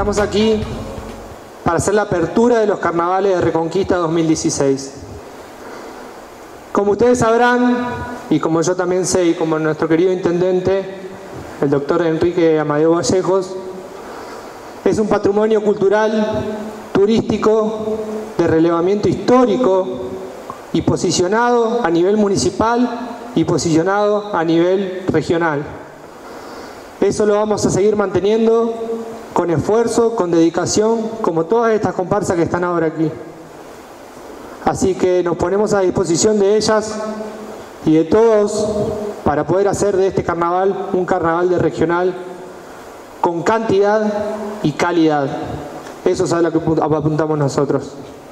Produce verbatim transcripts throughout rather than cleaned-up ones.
Estamos aquí para hacer la apertura de los carnavales de Reconquista dos mil dieciséis. Como ustedes sabrán, y como yo también sé, y como nuestro querido intendente, el doctor Enrique Amadeo Vallejos, es un patrimonio cultural, turístico, de relevamiento histórico y posicionado a nivel municipal y posicionado a nivel regional. Eso lo vamos a seguir manteniendo con esfuerzo, con dedicación, como todas estas comparsas que están ahora aquí. Así que nos ponemos a disposición de ellas y de todos para poder hacer de este carnaval un carnaval de regional con cantidad y calidad. Eso es a lo que apuntamos nosotros.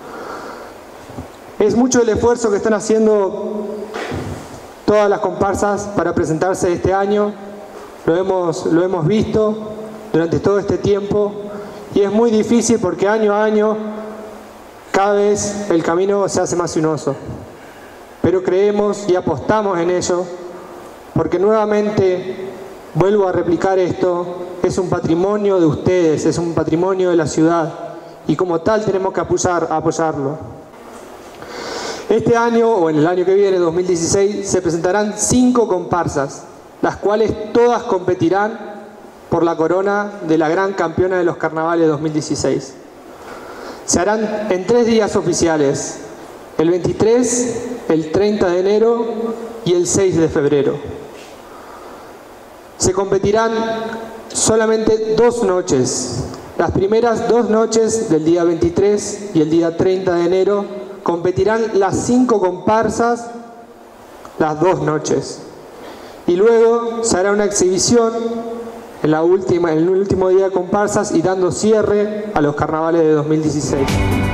Es mucho el esfuerzo que están haciendo todas las comparsas para presentarse este año. Lo hemos, lo hemos visto durante todo este tiempo y es muy difícil porque año a año cada vez el camino se hace más sinuoso. Pero creemos y apostamos en ello porque nuevamente, vuelvo a replicar esto, es un patrimonio de ustedes, es un patrimonio de la ciudad y como tal tenemos que apoyar, apoyarlo. Este año o en el año que viene, dos mil dieciséis, se presentarán cinco comparsas, las cuales todas competirán por la corona de la gran campeona de los carnavales dos mil dieciséis. Se harán en tres días oficiales, el veintitrés, el treinta de enero y el seis de febrero. Se competirán solamente dos noches. Las primeras dos noches del día veintitrés y el día treinta de enero competirán las cinco comparsas las dos noches. Y luego se hará una exhibición en, la última, en el último día de comparsas y dando cierre a los carnavales de dos mil dieciséis.